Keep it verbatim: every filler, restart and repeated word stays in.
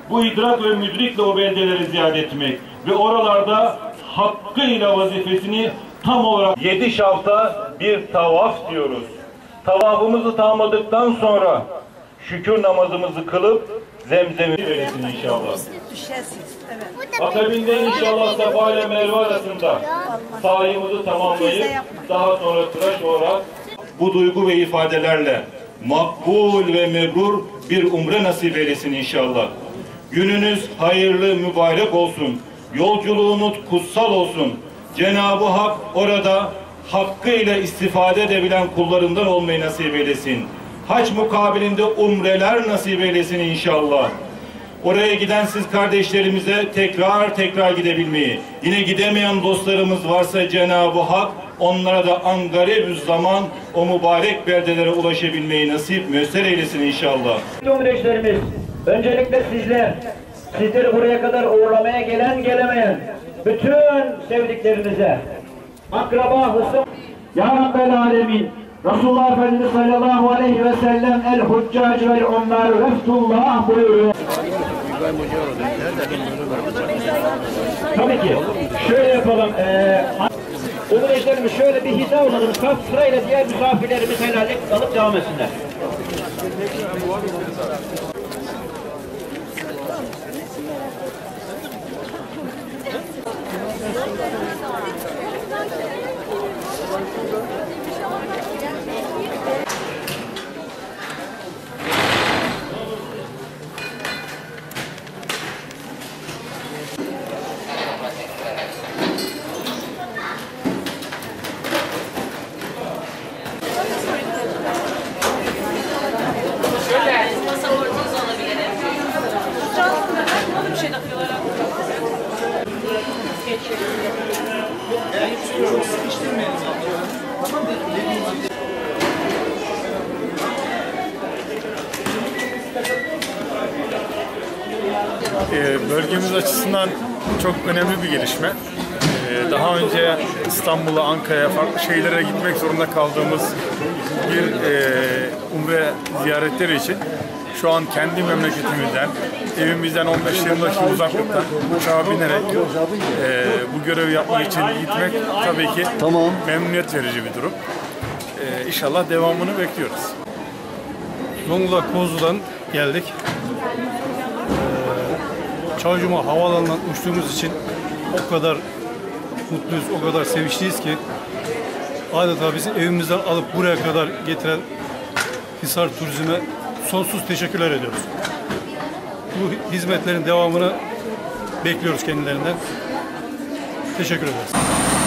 bu idrak ve müdrikle o beldeleri ziyaret etmek ve oralarda hakkıyla vazifesini tam olarak yedi şafta bir tavaf diyoruz. Tavafımızı tamamladıktan sonra şükür namazımızı kılıp zemzemi verirsin inşallah. Akabinde inşallah Safa ile Merve arasında sahimizi tamamlayıp daha sonra tıraş olarak bu duygu ve ifadelerle makbul ve mebrur bir umre nasip eylesin inşallah. Gününüz hayırlı, mübarek olsun. Yolculuğunuz kutsal olsun. Cenab-ı Hak orada hakkıyla istifade edebilen kullarından olmayı nasip eylesin. Hac mukabilinde umreler nasip eylesin inşallah. Oraya giden siz kardeşlerimize tekrar tekrar gidebilmeyi, yine gidemeyen dostlarımız varsa Cenab-ı Hak onlara da angarebüz zaman o mübarek beldelere ulaşabilmeyi nasip müyesser eylesin inşallah. Umreşlerimiz, öncelikle sizler, sizleri buraya kadar uğurlamaya gelen gelemeyen bütün sevdiklerinize, akraba, hısım, Ya Rabbel Alemin, Resulullah Efendimiz sallallahu aleyhi ve sellem el huccac vel onlar veftullah buyuruyor. Tabii ki. Şöyle yapalım. Ee, Umreşlerimiz şöyle bir hiza olalım. Saf sırayla diğer misafirlerimiz helallik alıp devam etsinler. Bölgemiz açısından çok önemli bir gelişme. Daha önce İstanbul'a, Ankara'ya, farklı şehirlere gitmek zorunda kaldığımız bir umre ziyaretleri için şu an kendi memleketimizden, evimizden on beş yirmi dakika uzaklıktan uçağa binerek bu görevi yapmak için gitmek tabii ki tamam. memnuniyet verici bir durum. İnşallah devamını bekliyoruz. Zonguldak Kozlu'dan geldik. Çaycuma havaalanından uçtuğumuz için o kadar mutluyuz, o kadar sevinçliyiz ki adeta bizi evimizden alıp buraya kadar getiren Hisar Turizm'e sonsuz teşekkürler ediyoruz. Bu hizmetlerin devamını bekliyoruz kendilerinden. Teşekkür ederiz.